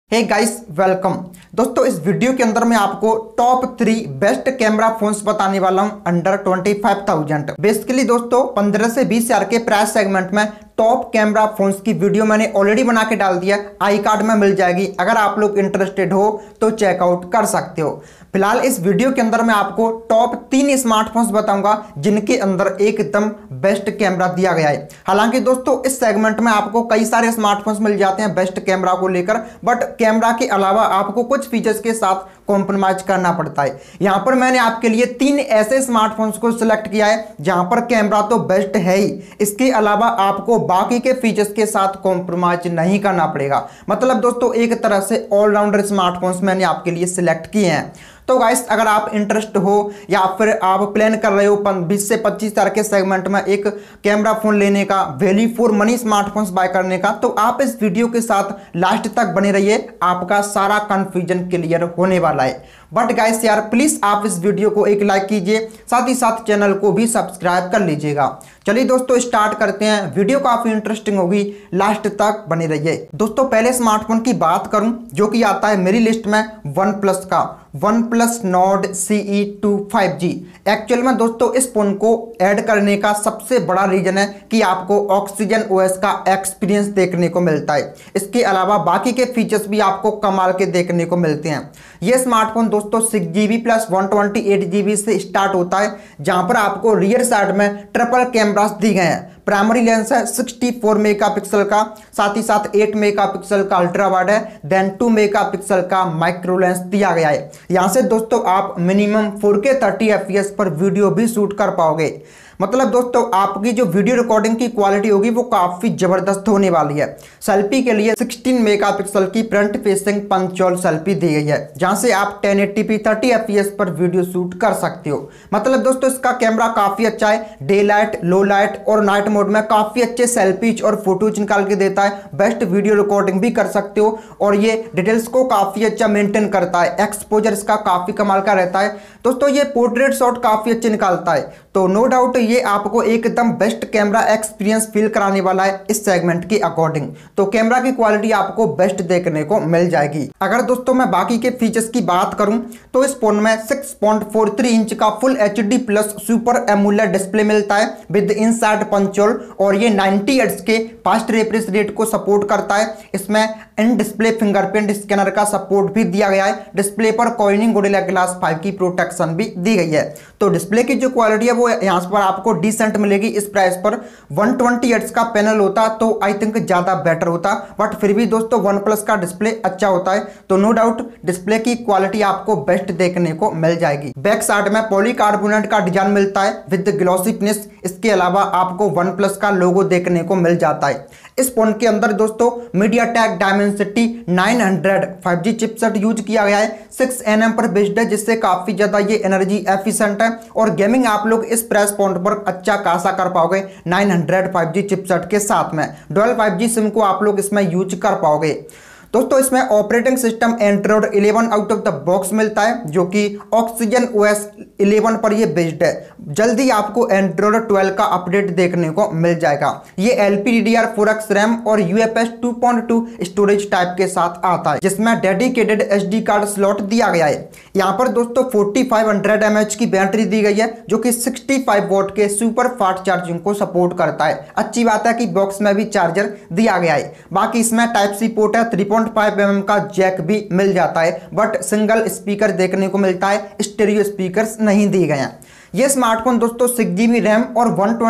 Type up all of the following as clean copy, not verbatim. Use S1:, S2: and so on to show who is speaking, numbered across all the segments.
S1: Hey guys welcome. दोस्तों इस video के अंदर मैं आपको टॉप 3 बेस्ट कैमरा फोन्स बताने वाला हूं अंडर 25,000। बेसिकली दोस्तों 15 से 20 हजार के प्राइस सेगमेंट में टॉप कैमरा फोन्स की वीडियो मैंने ऑलरेडी बना के डाल दिया, आई कार्ड में मिल जाएगी। अगर आप लोग इंटरेस्टेड हो तो चेकआउट कर सकते हो। फिलहाल इस वीडियो के अंदर मैं आपको टॉप 3 स्मार्टफोन्स बताऊंगा जिनके अंदर एकदम बेस्ट कैमरा दिया गया है। हालांकि दोस्तों इस सेगमेंट में आपको कई सारे स्मार्टफोन्स मिल जाते हैं बेस्ट कैमरा को लेकर, बट कैमरा के अलावा आपको कुछ फीचर्स के साथ कॉम्प्रोमाइज करना पड़ता है। यहां पर मैंने आपके लिए 3 ऐसे स्मार्टफोन्स को सिलेक्ट किया है जहां पर कैमरा तो बेस्ट है ही, इसके अलावा आपको बाकी के फीचर्स के साथ कॉम्प्रोमाइज नहीं करना पड़ेगा। मतलब दोस्तों एक तरह से ऑलराउंडर स्मार्टफोन्स मैंने आपके लिए सिलेक्ट किए हैं। तो गाइस अगर आप इंटरेस्ट हो या फिर आप प्लान कर रहे हो 20 से 25 हजार के सेगमेंट में एक कैमरा फोन लेने का, value for money smartphones buy करने का, तो आप इस वीडियो के साथ लास्ट तक बने रहिए, आपका सारा कंफ्यूजन क्लियर होने वाला है। बट गाइस यार प्लीज आप इस वीडियो को एक लाइक कीजिए, साथ ही साथ चैनल को भी सब्सक्राइब कर लीजिएगा। चलिए दोस्तों स्टार्ट करते हैं, वीडियो काफी इंटरेस्टिंग होगी, लास्ट तक बने रहिए। दोस्तों पहले स्मार्टफोन की बात करूं जो कि आता है मेरी लिस्ट में वन प्लस का, OnePlus Nord CE2 5G। Actual में दोस्तों इस फोन को ऐड करने का सबसे बड़ा रीजन है कि आपको ऑक्सीजन OS का एक्सपीरियंस देखने को मिलता है। इसके अलावा बाकी के फीचर्स भी आपको कमाल के देखने को मिलते हैं। यह स्मार्टफोन दोस्तों 6GB प्लस 128GB से स्टार्ट होता है, जहां पर आपको रियर साइड में ट्रिपल कैमरास दी गए हैं। प्राइमरी लेंस है 64 मेगापिक्सल का, साथ ही साथ 8 मेगापिक्सल का अल्ट्रा वाइड है, देन 2 मेगापिक्सल का माइक्रो लेंस दिया गया है। यहां से दोस्तों आप मिनिमम 4K 30 FPS पर वीडियो भी शूट कर पाओगे। मतलब दोस्तों आपकी जो वीडियो रिकॉर्डिंग की क्वालिटी होगी वो काफी जबरदस्त होने वाली है। सेल्फी के लिए 16 मेगापिक्सल की फ्रंट फेसिंग पंचोल सेल्फी दी गई है, जहां से आप 1080p 30 FPS पर वीडियो शूट कर सकते हो। मतलब दोस्तों इसका कैमरा काफी अच्छा है, डे लाइट, लो लाइट और नाइट मोड में काफी अच्छे सेल्फीज और फोटोज निकाल के देता है। बेस्ट वीडियो रिकॉर्डिंग भी कर सकते हो और ये डिटेल्स को काफी अच्छा मेंटेन करता है। एक्सपोजर इसका काफी कमाल का रहता है। दोस्तों ये पोर्ट्रेट शॉट काफी अच्छे निकालता है, तो नो डाउट ये आपको एकदम बेस्ट कैमरा एक्सपीरियंस फील कराने वाला है इस सेगमेंट के अकॉर्डिंग। तो कैमरा की क्वालिटी आपको बेस्ट देखने को मिल जाएगी। अगर दोस्तों मैं बाकी के फीचर्स की बात करूं तो इस फोन में 6.43 इंच का full HD plus super AMOLED display मिलता है विद इनसाइड पंचोल, और ये 90 हर्ट्ज के फास्ट रिफ्रेश रेट को सपोर्ट करता है। इसमें इन डिस्प्ले फिंगरप्रिंट स्कैनर का सपोर्ट भी दिया गया है। डिस्प्ले पर कॉर्निंग गोरिल्ला ग्लास 5 की प्रोटेक्शन भी दी गई है। तो डिस्प्ले की जो क्वालिटी है वो यहाँ पर आपको डिसेंट मिलेगी। इस प्राइस पर 120 हर्ट्ज का पैनल होता तो आई थिंक ज्यादा बेटर होता, बट फिर भी दोस्तों वन प्लस का डिस्प्ले अच्छा होता है, तो नो डाउट डिस्प्ले की क्वालिटी आपको बेस्ट देखने को मिल जाएगी। बैक साइड में पॉलीकार्बोनेट का डिजाइन मिलता है विद ग्लॉसी फिनिश। इसके अलावा आपको वन प्लस का लोगो देखने को मिल जाता है। इस फोन के अंदर दोस्तों MediaTek Dimensity 900 5G chipset use किया गया है। 6nm पर बेस्ड है, जिससे काफी ज्यादा ये एनर्जी एफिशिएंट है और गेमिंग आप लोग इस प्राइस पॉइंट पर अच्छा खासा कर पाओगे 900 5G चिपसेट के साथ में। डुअल 5G सिम को आप लोग इसमें यूज कर पाओगे। दोस्तों इसमें operating system Android 11 out of the box मिलता है, जो कि ऑक्सीजन OS 11 पर ये बेस्ड है। जल्दी आपको एंड्रॉइड 12 का अपडेट देखने को मिल जाएगा। ये LPDDR4X रैम और UFS 2.2 स्टोरेज टाइप के साथ आता है, जिसमें डेडिकेटेड SD कार्ड स्लॉट दिया गया है। यहाँ पर दोस्तों 4500 mAh की बैटरी दी गई है, जो कि 65 वॉट के सुपर फास्ट चार्जिंग को सपोर्ट करता है। अच्छी बात है कि बॉक्स में भी चार्जर दिया गया है। बाकी इसमें टाइप सी पोर्ट है, 3.5mm का जैक भी मिल जाता है, बट सिंगल स्पीकर देखने को मिलता है, स्टेरियो स्पीकर्स नहीं दिए गए हैं। यह स्मार्टफोन दोस्तों 6GB रैम और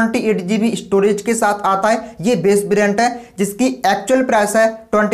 S1: 128GB स्टोरेज के साथ आता है। ये बेस वेरिएंट है, जिसकी एक्चुअल प्राइस है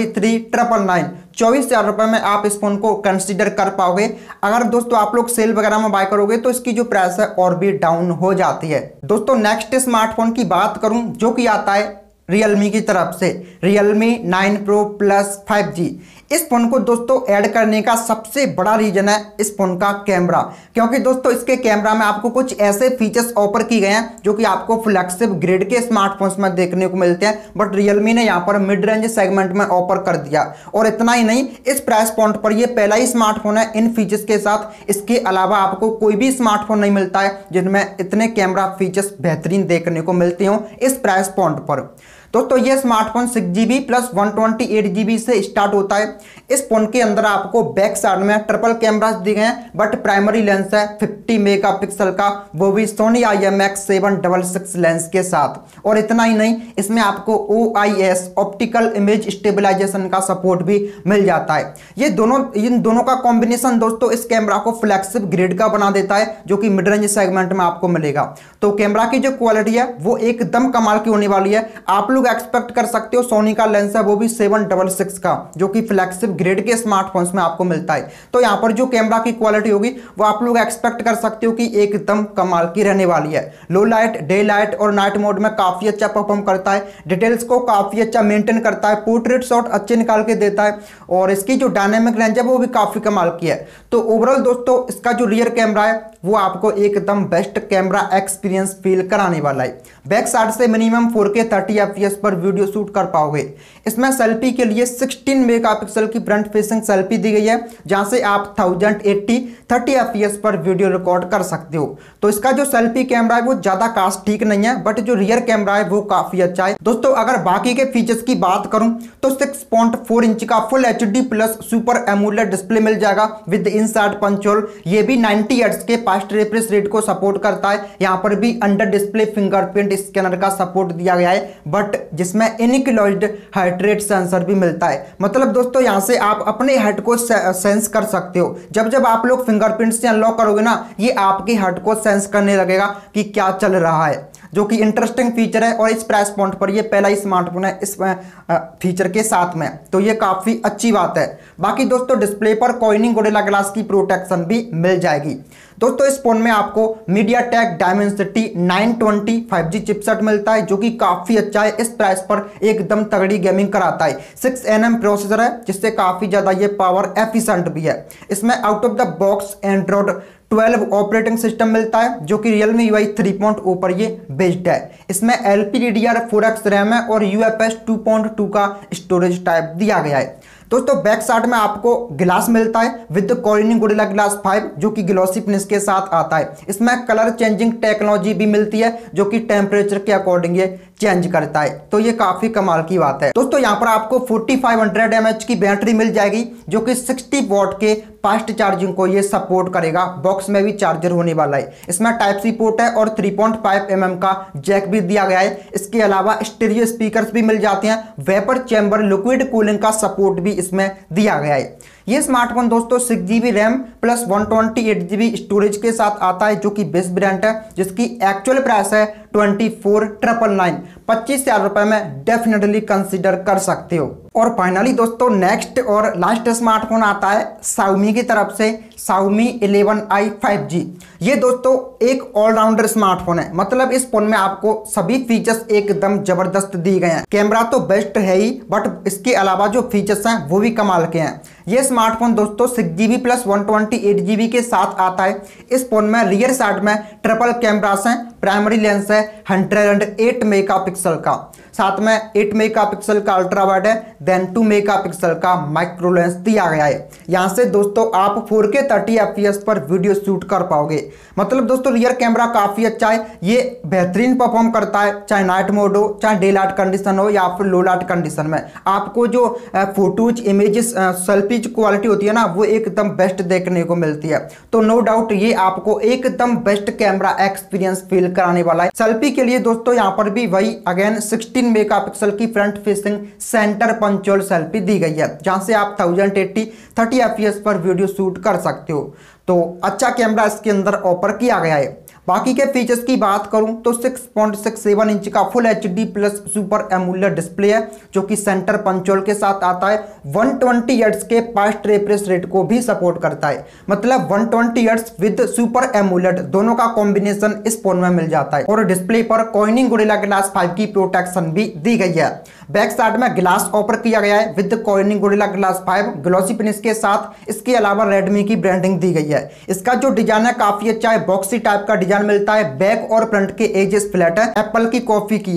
S1: 23,999। 24,000 रुपए में आप इस फोन को कंसीडर कर पाओगे। अगर दोस्तों आप लोग सेल वगैरह में बाय करोगे तो इसकी जो प्राइस है और भी डाउन हो जाती है। दोस्तों नेक्स्ट स्मार्टफोन की बात करूं जो कि आता है Realme की तरफ से, Realme 9 Pro Plus 5G। इस फोन को दोस्तों ऐड करने का सबसे बड़ा रीजन है इस फोन का कैमरा, क्योंकि दोस्तों इसके कैमरा में आपको कुछ ऐसे फीचर्स ऑफर किए गए हैं जो कि आपको फ्लैगशिप ग्रेड के स्मार्टफोन्स में देखने को मिलते हैं, बट Realme ने यहाँ पर मिड रेंज सेगमेंट में ऑफर कर दिया। और इतना ही नहीं, इस प्राइस पॉइंट पर यह पहला ही स्मार्टफोन है इन फीचर्स के साथ। इसके अलावा आपको कोई भी स्मार्टफोन नहीं मिलता है जिनमें इतने कैमरा फीचर्स बेहतरीन देखने को मिलते हो इस प्राइस पॉइंट पर। दोस्तों ये स्मार्टफोन 6GB प्लस 128GB से स्टार्ट होता है। इस फोन के अंदर आपको बैक साइड में ट्रिपल कैमरास दिए गए हैं, बट प्राइमरी लेंस है 50 मेगापिक्सल का, वो भी सोनी IMX766 लेंस के साथ। और इतना ही नहीं, इसमें आपको OIS ऑप्टिकल इमेज स्टेबलाइजेशन का सपोर्ट भी मिल जाता है। इन दोनों का कॉम्बिनेशन दोस्तों इस कैमरा को फ्लैगशिप ग्रेड का बना देता है, जो कि मिड रेंज सेगमेंट में आपको मिलेगा। तो कैमरा की जो क्वालिटी है वो एकदम कमाल की होने वाली है। आप लोग एक्सपेक्ट कर सकते हो सोनी का लेंस है वो भी 766 का, जो कि फ्लैगशिप ग्रेड के स्मार्टफोन्स में आपको मिलता है। तो यहाँ पर जो कैमरा की क्वालिटी होगी वो आप लोग एक्सपेक्ट कर सकते हो कि एकदम कमाल की रहने वाली है। लो लाइट, डे लाइट और नाइट मोड में काफी अच्छा परफॉर्म करता है, डिटेल्स को काफी अच्छा मेंटेन करता है, पोर्ट्रेट शॉट अच्छे निकाल के देता है, और इसकी जो डायनेमिक रेंज है वो भी काफी कमाल की है। तो ओवरऑल दोस्तों इसका जो रियर कैमरा है वो आपको एकदम बेस्ट कैमरा एक्सपीरियंस फील कराने वाला है। बैक साइड से मिनिमम 4K 30 FPS पर वीडियो शूट कर पाओगे। इसमें सेल्फी के लिए 16 मेगापिक्सल की फ्रंट फेसिंग सेल्फी दी गई है, जहां से आप 1080 30 FPS पर वीडियो रिकॉर्ड कर सकते हो। तो इसका जो सेल्फी कैमरा है वो ज्यादा खास ठीक नहीं है, बट जो रियर कैमरा है वो काफी अच्छा है। दोस्तों अगर बाकी के फीचर्स की बात करूं तो 6.4 इंच का full HD plus super AMOLED display मिल जाएगा विद इनसाइड पंच होल। ये भी 90 हर्ट्ज के फास्ट रिफ्रेश रेट को सपोर्ट करता है। यहाँ पर भी अंडर डिस्प्ले फिंगरप्रिंट स्कैनर का सपोर्ट दिया गया है, बट जिसमें इनक्लॉज्ड हार्ट रेट सेंसर भी मिलता है। मतलब दोस्तों यहाँ से आप अपने हार्ट को सेंस कर सकते हो। जब जब आप लोग फिंगरप्रिंट से अनलॉक करोगे ना, ये आपके हार्ट को सेंस करने लगेगा कि क्या चल रहा है, जो कि इंटरेस्टिंग फीचर है। और इस प्राइस पॉइंट पर ये पहला ही स्मार्टफोन है इस फीचर के साथ में, तो ये काफी अच्छी बात है। बाकी दोस्तों डिस्प्ले पर कॉर्निंग गोरिल्ला ग्लास की प्रोटेक्शन भी मिल जाएगी। दोस्तों इस फोन में आपको MediaTek Dimensity 920 5G चिपसेट मिलता है, जो कि काफी अच्छा है। इस प्राइस पर एकदम तगड़ी गेमिंग कराता है। 6nm प्रोसेसर है, जिससे काफी ज्यादा ये पावर एफिशिएंट भी है। इसमें out of the box Android 12 operating system मिलता है, जो कि Realme UI 3.0 पर ये बेस्ड है। इसमें LPDDR4X रैम है और UFS 2.2 का स्टोरेज टाइप दिया गया है। दोस्तों बैक साइड में आपको ग्लास मिलता है विद कॉर्निंग गोरिल्ला ग्लास 5, जो कि ग्लॉसी फिनिश के साथ आता है। इसमें कलर चेंजिंग टेक्नोलॉजी भी मिलती है, जो कि टेम्परेचर के अकॉर्डिंग ये चेंज करता है। तो ये काफी कमाल की बात है। दोस्तों यहाँ पर आपको 4500 mAh की बैटरी मिल जाएगी, जो कि 60 वॉट के फास्ट चार्जिंग को ये सपोर्ट करेगा। बॉक्स में भी चार्जर होने वाला है। इसमें टाइप सी पोर्ट है और 3.5 mm का जैक भी दिया गया है। इसके अलावा स्टीरियो स्पीकर्स भी मिल जाते हैं। वेपर चैम्बर लिक्विड कूलिंग का सपोर्ट भी इसमें दिया गया है। ये स्मार्टफोन दोस्तों 6GB RAM plus 128GB storage के साथ आता है, जो कि बेस्ट ब्रांड है, जिसकी एक्चुअल प्राइस है 24,999। 25,000 रुपए में डेफिनेटली कंसीडर कर सकते हो। और फाइनली दोस्तों नेक्स्ट और लास्ट स्मार्टफोन आता है Xiaomi की तरफ से, Xiaomi 11i 5G। ये दोस्तों एक ऑलराउंडर स्मार्टफोन है। मतलब इस फोन में आपको सभी फीचर्स एकदम जबरदस्त दिए गए हैं। कैमरा तो बेस्ट है ही, बट इसके अलावा जो फीचर्स हैं वो भी कमाल के हैं। ये स्मार्टफोन दोस्तों 6GB प्लस 128GB के साथ आता है। इस फोन में रियर साइड में ट्रिपल कैमरास हैं। प्राइमरी लेंस है 108 मेगापिक्सल का, साथ में 8 मेगापिक्सल का अल्ट्रा वाइड है, देन 2 मेगापिक्सल का माइक्रो लेंस दिया गया है। यहाँ से दोस्तों आप 4K 30 FPS पर वीडियो शूट कर पाओगे। मतलब दोस्तों रियर कैमरा काफी अच्छा है। ये बेहतरीन परफॉर्म करता है, चाहे नाइट मोड हो, चाहे डे लाइट कंडीशन हो, या फिर लो लाइट कंडीशन में। आपको जो फोटोज, इमेजेस, सेल्फी क्वालिटी होती है ना, वो एकदम बेस्ट देखने को मिलती है। तो नो डाउट ये आपको एकदम बेस्ट कैमरा एक्सपीरियंस फील कराने वाला है। सेल्फी के लिए दोस्तों यहाँ पर भी वही अगेन 16 मेगापिक्सल की front facing centre punch hole selfie दी गई है, जहां से आप 1080 30 FPS पर वीडियो शूट कर सकते हो। तो अच्छा कैमरा इसके अंदर ऑफर किया गया है। बाकी के फीचर्स की बात करूं तो 6.67 इंच का full HD plus super AMOLED display है, जो कि सेंटर पंच होल के साथ आता है। 120 हर्ट्ज के फास्ट रिफ्रेश रेट को भी सपोर्ट करता है। मतलब 120 हर्ट्ज विद सुपर एमोलेड दोनों का कॉम्बिनेशन इस फोन में मिल जाता है। और डिस्प्ले पर कॉर्निंग गोरिल्ला ग्लास 5 की प्रोटेक्शन भी दी गई है। बैक साइड में ग्लास ऑफर किया गया है with Corning Gorilla glass 5 glossy finish के साथ। इसके अलावा रेडमी की ब्रांडिंग दी गई है। इसका जो डिजाइन है काफी अच्छा है, बॉक्सी टाइप का डिजाइन मिलता है। बैक और फ्रंट के एजेस फ्लैट है, एप्पल की कॉपी की है।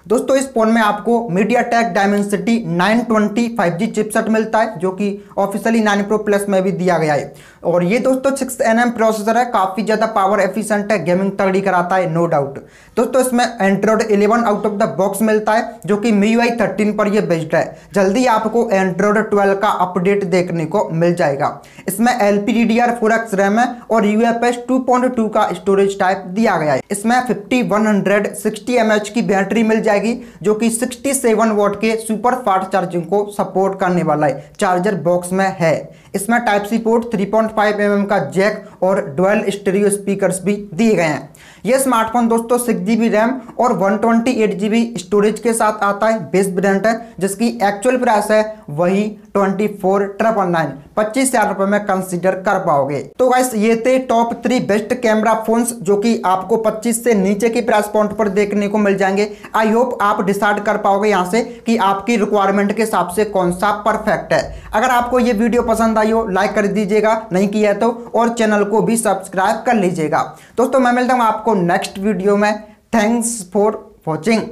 S1: दोस्तों इस फोन में आपको MediaTek Dimensity 920 5G चिपसेट मिलता है जो कि ऑफिशियली 9 Pro Plus में भी दिया गया है। और ये दोस्तों 6nm प्रोसेसर है, काफ़ी ज़्यादा पावर एफिशिएंट है, गेमिंग तगड़ी कराता है नो डाउट। दोस्तों इसमें Android 11 out of the box मिलता है जो कि MIUI 13 पर ये बेस्ड है। जल्दी आपको Android 12 का अपडेट देखने को मिल जाएगा। इसमें LPDDR4X रैम है और UFS 2.2 का स्टोरेज टाइप दिया गया है। इसमें 5160 mAh की बैटरी मिल जाएगी जो कि 67 वॉट के सुपर फास्ट चार्जिंग को सपोर्ट करने वाला है, चार्जर बॉक्स में है। इसमें टाइप सी पोर्ट 3.5 mm का जैक और डुअल स्टीरियो स्पीकर्स भी दिए गए हैं। यह स्मार्टफोन दोस्तों 6GB रैम और 128GB स्टोरेज के साथ आता है। बेस वेरिएंट है जिसकी एक्चुअल प्राइस है वही 24,999, 25,000 रुपए में कंसीडर कर पाओगे। तो गाइस ये थे टॉप 3 बेस्ट कैमरा फोन्स जो कि आपको 25 से नीचे की प्राइस पॉइंट पर देखने को मिल जाएंगे। आई होप आप डिसाइड कर पाओगे यहाँ से कि आपकी रिक्वायरमेंट के हिसाब से कौन सा परफेक्ट है। अगर आपको ये वीडियो पसंद आई हो लाइक कर दीजिएगा, नहीं किया तो, और चैनल को भी सब्सक्राइब कर लीजिएगा। दोस्तों मैं मिलता हूँ आपको नेक्स्ट वीडियो में। Thanks for watching.